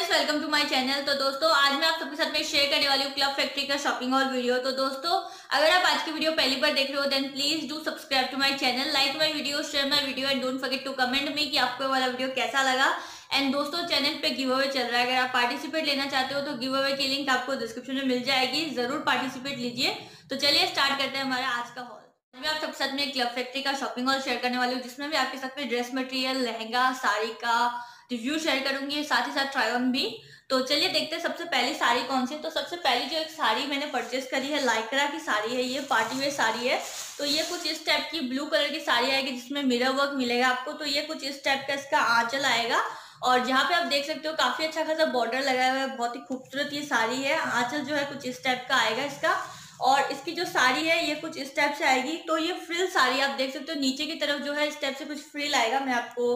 Welcome to my channel. तो दोस्तों आज मैं आप सबके साथ में शेयर करने वाली हूँ क्लब फैक्ट्री का शॉपिंग हॉल वीडियो। तो दोस्तों अगर आप आज की वीडियो पहली बार देख रहे हो then please do subscribe to my channel, like my video, share my video and don't forget to comment me कि आपको वाला वीडियो कैसा लगा। एंड दोस्तों चैनल पे गिव अवे चल रहा है, अगर आप पार्टिसिपेट लेना चाहते हो तो गिव अवे की लिंक आपको डिस्क्रिप्शन में मिल जाएगी, जरूर पार्टिसिपेट लीजिए। तो चलिए स्टार्ट करते हैं हमारा आज का हॉल। मैं आप सबके साथ में क्लब फैक्ट्री का शॉपिंग हॉल शेयर करने वाली हूँ, जिसमें भी आपके साथ में ड्रेस मटेरियल, लहंगा, साड़ी का रिव्यू शेयर करूंगी, साथ ही साथ ट्राई ऑन भी। तो चलिए देखते हैं सबसे पहली साड़ी कौन सी है। तो सबसे पहली जो एक साड़ी मैंने परचेस करी है लाइक्रा की साड़ी है, ये पार्टी वेयर साड़ी है। तो ये कुछ इस टाइप की ब्लू कलर की साड़ी आएगी जिसमें मिरर वर्क मिलेगा आपको। तो ये कुछ इस टाइप का इसका आंचल आएगा और जहाँ पे आप देख सकते हो काफी अच्छा खासा बॉर्डर लगाया हुआ है, बहुत ही खूबसूरत ये साड़ी है। आंचल जो है कुछ इस टाइप का आएगा इसका, और इसकी जो साड़ी है ये कुछ इस टाइप से आएगी। तो ये फ्रिल साड़ी आप देख सकते हो, नीचे की तरफ जो है इस टाइप से कुछ फ्रिल आएगा। मैं आपको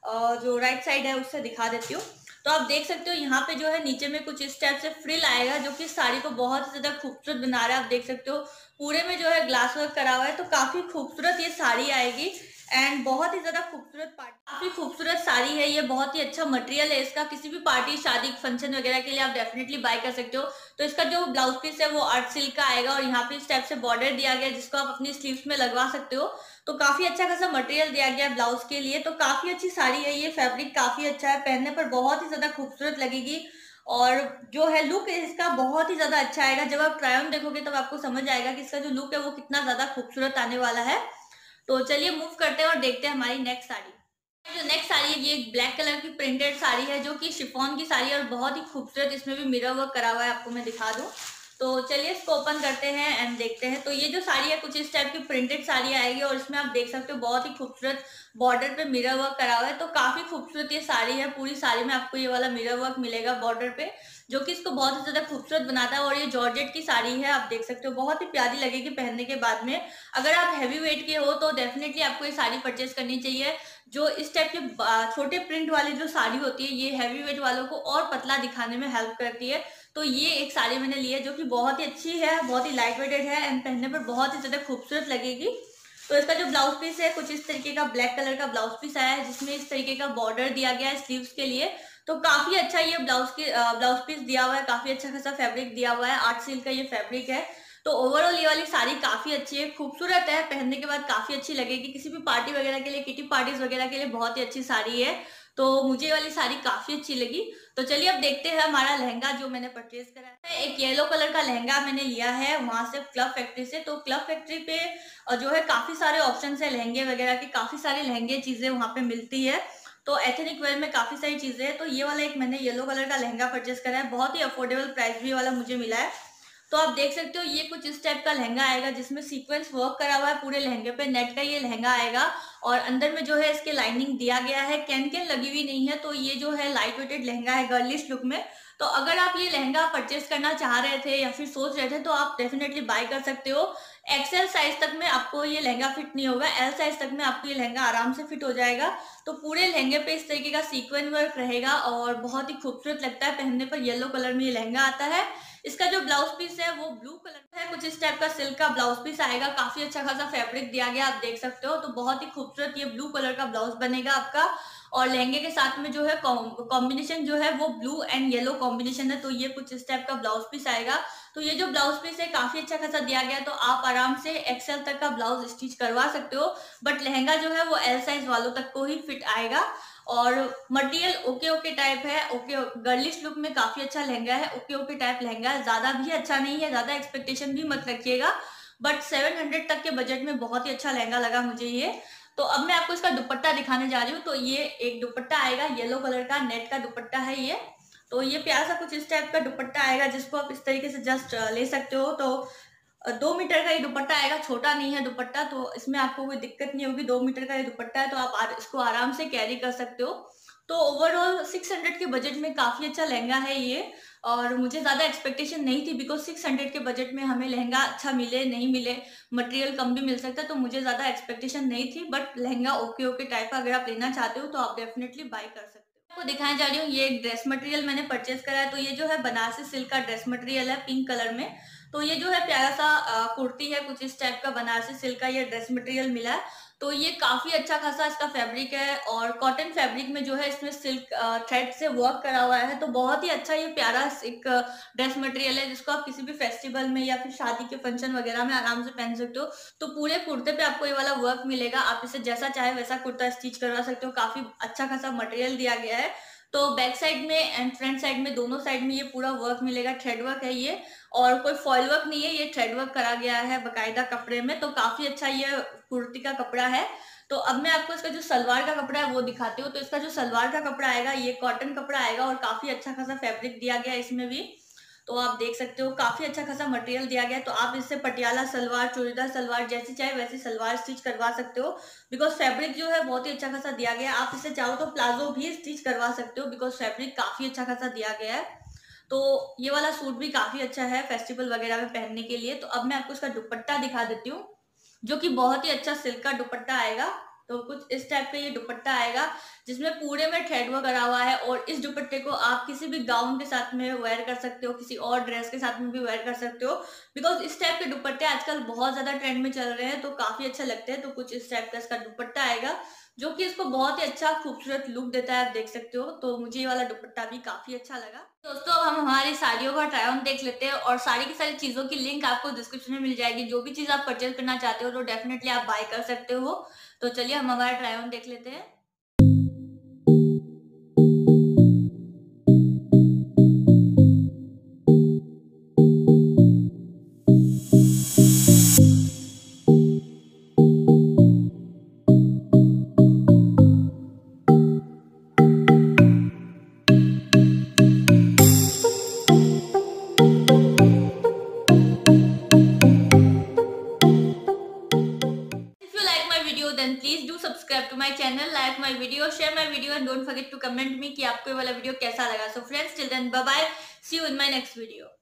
जो राइट साइड है उससे दिखा देती हूँ। तो आप देख सकते हो यहाँ पे जो है नीचे में कुछ इस टाइप से फ्रिल आएगा जो कि साड़ी को बहुत ही ज्यादा खूबसूरत बना रहा है। आप देख सकते हो पूरे में जो है ग्लास वर्क करा हुआ है, तो काफी खूबसूरत ये साड़ी आएगी एंड बहुत ही ज्यादा खूबसूरत पार्टी, काफी खूबसूरत साड़ी है ये। बहुत ही अच्छा मटेरियल है इसका, किसी भी पार्टी शादी फंक्शन वगैरह के लिए आप डेफिनेटली बाय कर सकते हो। तो इसका जो ब्लाउज पीस है वो आर्ट सिल्क का आएगा और यहाँ पे इस टाइप से बॉर्डर दिया गया है जिसको आप अपनी स्लीव्स में लगवा सकते हो। तो काफी अच्छा खासा मटेरियल दिया गया है ब्लाउज के लिए। तो काफी अच्छी साड़ी है ये, फैब्रिक काफी अच्छा है, पहनने पर बहुत ही ज्यादा खूबसूरत लगेगी और जो है लुक इसका बहुत ही ज्यादा अच्छा आएगा। जब आप ट्राई ऑन देखोगे तब आपको समझ आएगा कि इसका जो लुक है वो कितना ज्यादा खूबसूरत आने वाला है। तो चलिए मूव करते हैं और देखते हैं हमारी नेक्स्ट साड़ी। जो नेक्स्ट साड़ी है ये एक ब्लैक कलर की प्रिंटेड साड़ी है जो कि शिफॉन की साड़ी है और बहुत ही खूबसूरत, इसमें भी मिरर वर्क करा हुआ है, आपको मैं दिखा दूं। तो चलिए इसको ओपन करते हैं एंड देखते हैं। तो ये जो साड़ी है कुछ इस टाइप की प्रिंटेड साड़ी आएगी और इसमें आप देख सकते हो बहुत ही खूबसूरत बॉर्डर पे मिरर वर्क करा हुआ है। तो काफी खूबसूरत ये साड़ी है, पूरी साड़ी में आपको ये वाला मिरर वर्क मिलेगा बॉर्डर पे, जो कि इसको बहुत ही ज्यादा खूबसूरत बनाता है। और ये जॉर्जेट की साड़ी है, आप देख सकते हो बहुत ही प्यारी लगेगी पहनने के बाद में। अगर आप हैवी वेट के हो तो डेफिनेटली आपको ये साड़ी परचेज करनी चाहिए। जो इस टाइप के छोटे प्रिंट वाली जो साड़ी होती है ये हैवी वेट वालों को और पतला दिखाने में हेल्प करती है। तो ये एक साड़ी मैंने ली है जो कि बहुत ही अच्छी है, बहुत ही लाइट वेटेड है एंड पहनने पर बहुत ही ज्यादा खूबसूरत लगेगी। तो इसका जो ब्लाउज पीस है कुछ इस तरीके का ब्लैक कलर का ब्लाउज पीस आया है जिसमें इस तरीके का बॉर्डर दिया गया है स्लीव्स के लिए। तो काफी अच्छा ये ब्लाउज पीस दिया हुआ है, काफी अच्छा खासा फैब्रिक दिया हुआ है, आर्ट सिल्क का ये फैब्रिक है। तो ओवरऑल ये वाली साड़ी काफी अच्छी है, खूबसूरत है, पहनने के बाद काफी अच्छी लगेगी किसी भी पार्टी वगैरह के लिए, किटी पार्टीज वगैरह के लिए बहुत ही अच्छी साड़ी है। तो मुझे ये वाली साड़ी काफी अच्छी लगी। तो चलिए अब देखते हैं हमारा लहंगा जो मैंने परचेज करा है। एक येलो कलर का लहंगा मैंने लिया है वहां से क्लब फैक्ट्री से। तो क्लब फैक्ट्री पे जो है काफी सारे ऑप्शन है लहंगे वगैरह के, काफी सारे लहंगे चीजें वहां पे मिलती है। तो एथनिक वेयर में काफी सारी चीजें हैं। तो ये वाला एक मैंने येलो कलर का लहंगा परचेस करा है, बहुत ही अफोर्डेबल प्राइस भी वाला मुझे मिला है। तो आप देख सकते हो ये कुछ इस टाइप का लहंगा आएगा जिसमें सीक्वेंस वर्क करा हुआ है पूरे लहंगे पे, नेट का ये लहंगा आएगा और अंदर में जो है इसके लाइनिंग दिया गया है, कैन कैन लगी हुई नहीं है। तो ये जो है लाइट वेटेड लहंगा है गर्लिश लुक में। तो अगर आप ये लहंगा परचेस करना चाह रहे थे या फिर सोच रहे थे तो आप डेफिनेटली बाय कर सकते हो। एक्सएल साइज तक में आपको ये लहंगा फिट नहीं होगा, एल साइज तक में आपको ये लहंगा आराम से फिट हो जाएगा। तो पूरे लहंगे पे इस तरीके का सीक्वेंस वर्क रहेगा और बहुत ही खूबसूरत लगता है पहनने पर। येलो कलर में ये लहंगा आता है। इसका जो ब्लाउज पीस है वो ब्लू कलर है, कुछ इस टाइप का सिल्क का ब्लाउज पीस आएगा, काफी अच्छा खासा फैब्रिक दिया गया, आप देख सकते हो। तो बहुत ही खूबसूरत ये ब्लू कलर का ब्लाउज बनेगा आपका और लहंगे के साथ में जो है कॉम्बिनेशन जो है वो ब्लू एंड येलो कॉम्बिनेशन है। तो ये कुछ इस टाइप का ब्लाउज पीस आएगा। तो ये जो ब्लाउज पीस है काफी अच्छा खासा दिया गया, तो आप आराम से एक्सएल तक का ब्लाउज स्टिच करवा सकते हो। बट लहंगा जो है वो एल साइज वालों तक को ही फिट आएगा और मटेरियल ओके ओके टाइप है, ओके गर्लिश लुक में काफी अच्छा लहंगा है, ओके ओके टाइप लहंगा है, ज्यादा भी अच्छा नहीं है, ज्यादा एक्सपेक्टेशन भी मत रखिएगा। बट 700 तक के बजट में बहुत ही अच्छा लहंगा लगा मुझे ये। तो अब मैं आपको इसका दुपट्टा दिखाने जा रही हूँ। तो ये एक दुपट्टा आएगा येलो कलर का, नेट का दुपट्टा है ये। तो ये प्यारा सा कुछ इस टाइप का दुपट्टा आएगा जिसको आप इस तरीके से जस्ट ले सकते हो। तो 2 मीटर का ये दुपट्टा आएगा, छोटा नहीं है दुपट्टा, तो इसमें आपको कोई दिक्कत नहीं होगी। 2 मीटर का ये दुपट्टा है तो आप इसको आराम से कैरी कर सकते हो। तो ओवरऑल 600 के बजट में काफी अच्छा लहंगा है ये और मुझे ज्यादा एक्सपेक्टेशन नहीं थी बिकॉज 600 के बजट में हमें लहंगा अच्छा मिले नहीं मिले, मटेरियल कम भी मिल सकता है, तो मुझे ज्यादा एक्सपेक्टेशन नहीं थी। But lehenga okay okay type का अगर आप लेना चाहते हो तो आप डेफिनेटली बाय कर सकते हो। आपको दिखाने जा रही हूँ ये एक ड्रेस मटेरियल मैंने परचेज करा है। तो ये जो है बनारसी सिल्क का ड्रेस मटेरियल है पिंक कलर में। तो ये जो है प्यारा सा कुर्ती है, कुछ इस टाइप का बनारसी सिल्क का ये ड्रेस मटेरियल मिला है। तो ये काफी अच्छा खासा इसका फैब्रिक है और कॉटन फैब्रिक में जो है इसमें सिल्क थ्रेड से वर्क करा हुआ है। तो बहुत ही अच्छा ये प्यारा एक ड्रेस मटेरियल है जिसको आप किसी भी फेस्टिवल में या फिर शादी के फंक्शन वगैरह में आराम से पहन सकते हो। तो पूरे कुर्ते पे आपको ये वाला वर्क मिलेगा, आप इसे जैसा चाहे वैसा कुर्ता स्टिच करवा सकते हो। काफी अच्छा खासा मटेरियल दिया गया है। तो बैक साइड में एंड फ्रंट साइड में दोनों साइड में ये पूरा वर्क मिलेगा, थ्रेड वर्क है ये, और कोई फॉइल वर्क नहीं है, ये थ्रेड वर्क करा गया है बकायदा कपड़े में। तो काफी अच्छा ये कुर्ती का कपड़ा है। तो अब मैं आपको इसका जो सलवार का कपड़ा है वो दिखाती हूँ। तो इसका जो सलवार का कपड़ा आएगा ये कॉटन कपड़ा आएगा और काफी अच्छा खासा फैब्रिक दिया गया है इसमें भी। तो आप देख सकते हो काफी अच्छा खासा मटेरियल दिया गया है। तो आप इससे पटियाला सलवार, चूड़ीदार सलवार जैसी चाहे वैसी सलवार स्टिच करवा सकते हो, बिकॉज फैब्रिक जो है बहुत ही अच्छा खासा दिया गया है। आप इससे चाहो तो प्लाजो भी स्टिच करवा सकते हो, बिकॉज फैब्रिक काफी अच्छा खासा दिया गया है। तो ये वाला सूट भी काफी अच्छा है फेस्टिवल वगैरह में पहनने के लिए। तो अब मैं आपको इसका दुपट्टा दिखा देती हूँ, जो कि बहुत ही अच्छा सिल्क का दुपट्टा आएगा। तो कुछ इस टाइप का ये दुपट्टा आएगा जिसमें पूरे में थ्रेड वर्क करा हुआ है, और इस दुपट्टे को आप किसी भी गाउन के साथ में वेयर कर सकते हो, किसी और ड्रेस के साथ में भी वेयर कर सकते हो, बिकॉज इस टाइप के दुपट्टे आजकल बहुत ज्यादा ट्रेंड में चल रहे हैं, तो काफी अच्छा लगते हैं। तो कुछ इस टाइप का इसका दुपट्टा आएगा जो कि इसको बहुत ही अच्छा खूबसूरत लुक देता है, आप देख सकते हो। तो मुझे ये वाला दुपट्टा भी काफी अच्छा लगा। दोस्तों अब हम हमारी साड़ियों का ट्राई ऑन देख लेते हैं, और सारी की सारी चीजों की लिंक आपको डिस्क्रिप्शन में मिल जाएगी। जो भी चीज आप परचेज करना चाहते हो तो डेफिनेटली आप बाय कर सकते हो। तो चलिए हम हमारा ट्राई ऑन देख लेते हैं। Then please do subscribe to my channel, like my video, share my video, and don't forget to comment me कि आपको ये वाला वीडियो कैसा लगा। So friends, till then, bye bye, see you in my next video.